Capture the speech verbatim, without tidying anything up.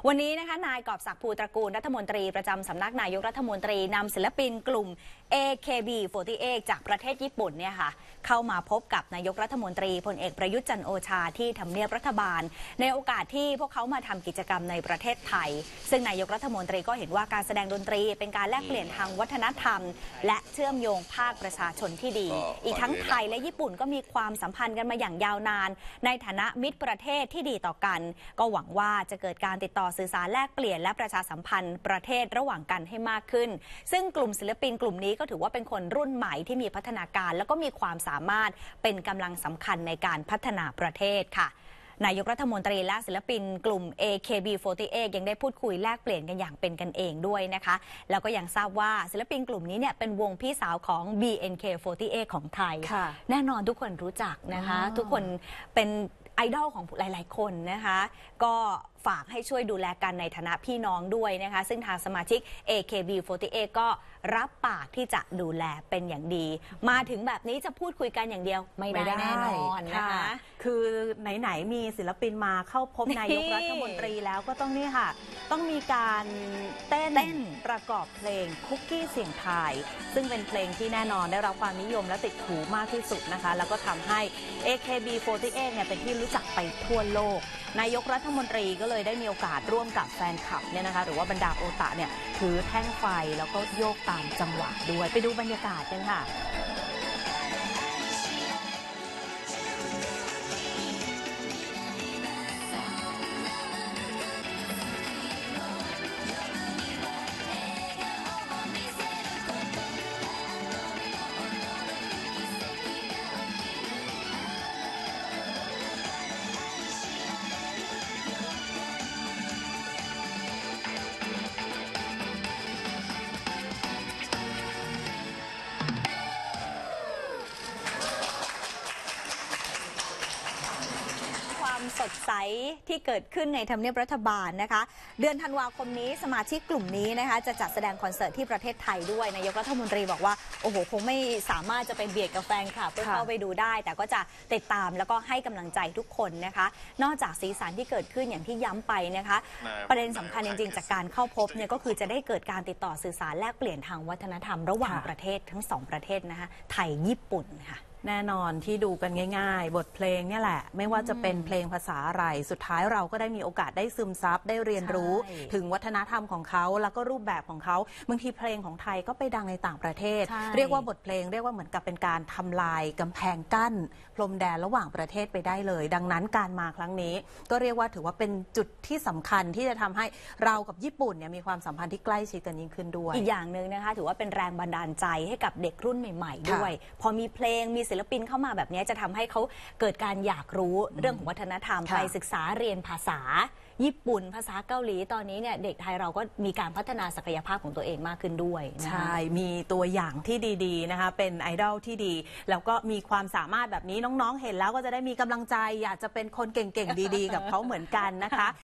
วันนี้นะคะนายกอบศักดิ์ภูตระกูลรัฐมนตรีประจำสำนักนายกรัฐมนตรีนำศิลปินกลุ่ม เอ เค บี สี่สิบแปด จากประเทศญี่ปุ่นเนี่ยค่ะเข้ามาพบกับนายกรัฐมนตรีพลเอกประยุทธ์จันทร์โอชาที่ทำเนียบรัฐบาลในโอกาสที่พวกเขามาทำกิจกรรมในประเทศไทยซึ่งนายกรัฐมนตรีก็เห็นว่าการแสดงดนตรีเป็นการแลกเปลี่ยนทางวัฒนธรรมและเชื่อมโยงภาคประชาชนที่ดีอีกทั้งไทยและญี่ปุ่นก็มีความสัมพันธ์กันมาอย่างยาวนานในฐานะมิตรประเทศที่ดีต่อกันก็หวังว่าจะเกิดการติดต่อสื่อสารแลกเปลี่ยนและประชาสัมพันธ์ประเทศระหว่างกันให้มากขึ้นซึ่งกลุ่มศิลปินกลุ่มนี้ก็ถือว่าเป็นคนรุ่นใหม่ที่มีพัฒนาการแล้วก็มีความสามารถเป็นกำลังสำคัญในการพัฒนาประเทศค่ะนายกรัฐมนตรีและศิลปินกลุ่ม เอ เค บี สี่สิบแปด ยังได้พูดคุยแลกเปลี่ยนกันอย่างเป็นกันเองด้วยนะคะแล้วก็ยังทราบว่าศิลปินกลุ่มนี้เนี่ยเป็นวงพี่สาวของ บี เอ็น เค สี่สิบแปด ของไทยแน่นอนทุกคนรู้จักนะคะทุกคนเป็นไอดอลของหลายๆคนนะคะก็ฝากให้ช่วยดูแลกันในฐานะพี่น้องด้วยนะคะซึ่งทางสมาชิก เอ เค บี สี่สิบแปด ก็รับปากที่จะดูแลเป็นอย่างดีมาถึงแบบนี้จะพูดคุยกันอย่างเดียวไม่ได้แน่นอนนะคะคือไหนๆมีศิลปินมาเข้าพบนายกรัฐมนตรีแล้วก็ต้องนี่ค่ะต้องมีการเต้นประกอบเพลงคุกกี้เสียงทายซึ่งเป็นเพลงที่แน่นอนได้รับความนิยมและติดหูมากที่สุดนะคะแล้วก็ทำให้ เอ เค บี สี่สิบแปด เนี่ยเป็นที่รู้จักไปทั่วโลกนายกรัฐมนตรีก็เลยได้มีโอกาสร่วมกับแฟนคลับเนี่ยนะคะหรือว่าบรรดาโอตาเนี่ยถือแท่งไฟแล้วก็โยกตามจังหวะด้วยไปดูบรรยากาศกันค่ะสดใสที่เกิดขึ้นในทำเนียบรัฐบาลนะคะเดือนธันวาคมนี้สมาชิกกลุ่มนี้นะคะจะจัดแสดงคอนเสิร์ตที่ประเทศไทยด้วยนายกรัฐมนตรีบอกว่าโอ้โหคงไม่สามารถจะไปเบียดกับแฟนคลับเพื่อเข้าไปดูได้แต่ก็จะติดตามแล้วก็ให้กำลังใจทุกคนนะคะนอกจากสีสันที่เกิดขึ้นอย่างที่ย้ำไปนะคะประเด็นสำคัญจริงๆจากการเข้าพบเนี่ยก็คือจะได้เกิดการติดต่อสื่อสารแลกเปลี่ยนทางวัฒนธรรมระหว่างประเทศทั้งสองประเทศนะคะไทยญี่ปุ่นค่ะแน่นอนที่ดูกันง่ายๆบทเพลงเนี่ยแหละไม่ว่าจะเป็นเพลงภาษาอะไรสุดท้ายเราก็ได้มีโอกาสได้ซึมซับได้เรียนรู้ถึงวัฒนธรรมของเขาแล้วก็รูปแบบของเขาบางทีเพลงของไทยก็ไปดังในต่างประเทศเรียกว่าบทเพลงเรียกว่าเหมือนกับเป็นการทำลายกำแพงกั้นพรมแดนระหว่างประเทศไปได้เลยดังนั้นการมาครั้งนี้ก็เรียกว่าถือว่าเป็นจุดที่สำคัญที่จะทำให้เรากับญี่ปุ่นเนี่ยมีความสัมพันธ์ที่ใกล้ชิดกันยิ่งขึ้นด้วยอีกอย่างหนึ่งนะคะถือว่าเป็นแรงบันดาลใจให้กับเด็กรุ่นใหม่ๆด้วยพอมีเพลงมีศิลปินเข้ามาแบบนี้จะทำให้เขาเกิดการอยากรู้เรื่องของวัฒนธรรมไปศึกษาเรียนภาษาญี่ปุ่นภาษาเกาหลีตอนนี้เนี่ยเด็กไทยเราก็มีการพัฒนาศักยภาพของตัวเองมากขึ้นด้วยใช่มีตัวอย่างที่ดีๆนะคะเป็นไอดอลที่ดีแล้วก็มีความสามารถแบบนี้น้องๆเห็นแล้วก็จะได้มีกำลังใจอยากจะเป็นคนเก่งๆดีๆกับเขาเหมือนกันนะคะ